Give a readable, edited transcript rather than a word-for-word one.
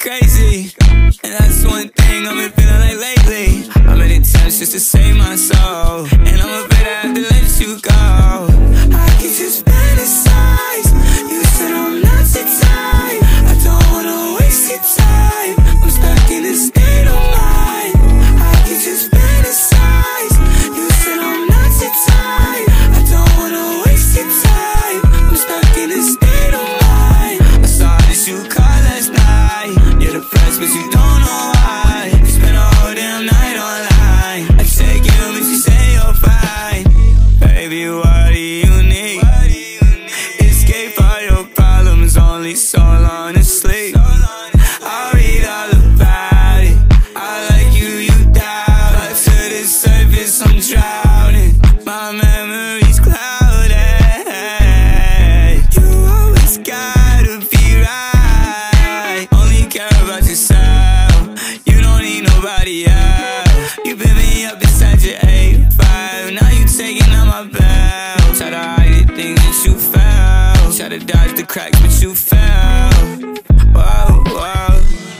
crazy, and that's one thing I've been feeling like lately. I made attempts just to save my soul, and I'm afraid I have to let you go. I can just fantasize. You said I'm not your type. I don't wanna waste your time. I'm stuck in this state of mind. I can just fantasize. You said I'm not your type. I don't wanna waste your time. I'm stuck in this state of mind. I saw this you call last night. You're depressed but you don't know why. You spent a whole damn night online. I check in but you say you're fine. Baby, what do you need? Escape all your problems, only so long to sleep. I'll read all about it. I like you, you doubt. But to the surface I'm drowning. My memory's clouded. You always gotta be right. Only care about yourself. You don't need nobody else. You pick me up inside your 8-5. Now you taking out my belt. Try to hide the things that you felt. Try to dodge the cracks but you fell. Whoa, whoa.